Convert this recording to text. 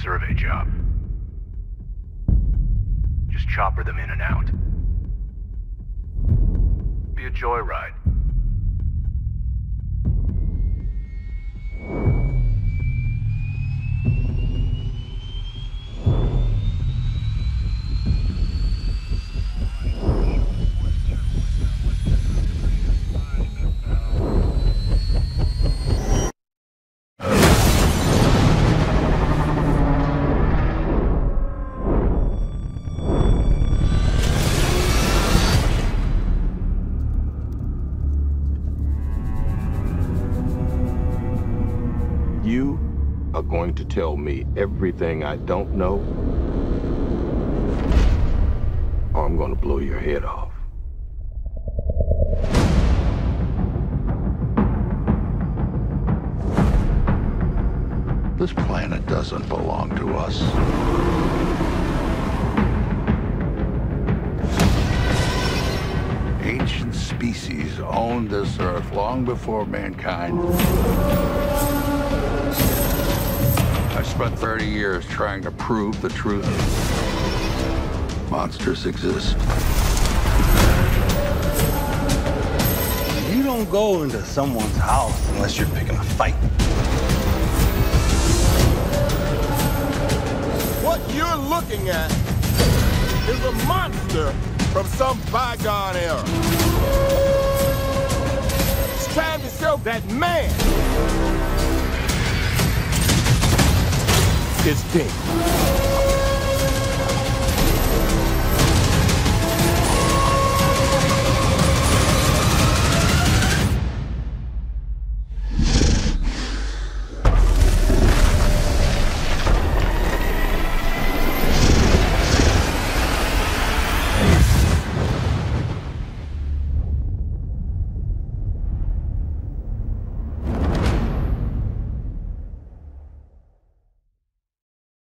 survey job. Just chopper them in and out. Be a joyride. You are going to tell me everything I don't know, or I'm going to blow your head off. This planet doesn't belong to us. Ancient species owned this Earth long before mankind. I spent 30 years trying to prove the truth. Monsters exist. You don't go into someone's house unless you're picking a fight. What you're looking at is a monster from some bygone era. It's time to show that man is dead.